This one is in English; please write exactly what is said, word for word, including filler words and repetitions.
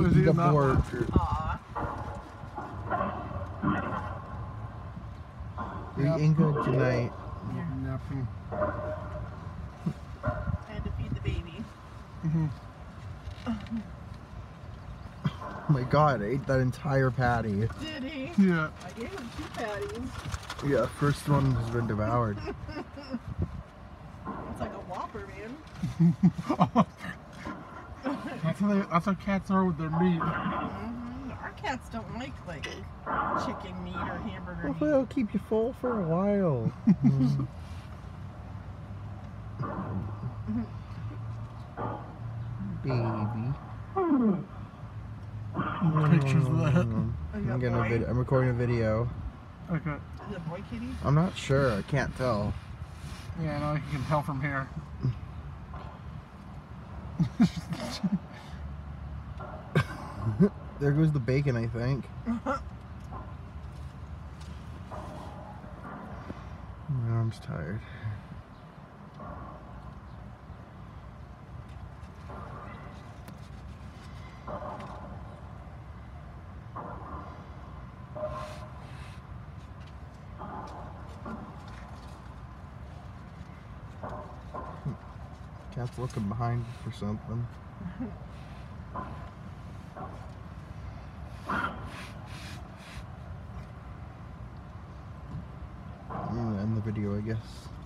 eat the pork. Aw. You're Yep. eating good tonight. Yeah. Nothing. I had to feed the baby. Mm-hmm. Oh my god, I ate that entire patty. Did he? Yeah. I gave him two patties. Yeah, first one has been devoured. It's like a Whopper, man. That's how, they, that's how cats are with their meat. Mm-hmm. Our cats don't like like chicken meat or hamburger Hopefully it'll keep you full for a while. Mm. Baby. Pictures of that. I'm, getting a vid I'm recording a video. Okay. Is it a boy kitty? I'm not sure. I can't tell. Yeah, no, you can tell from here. There goes the bacon, I think. My arm's tired. Cat's looking behind for something. I'm gonna end the video, I guess.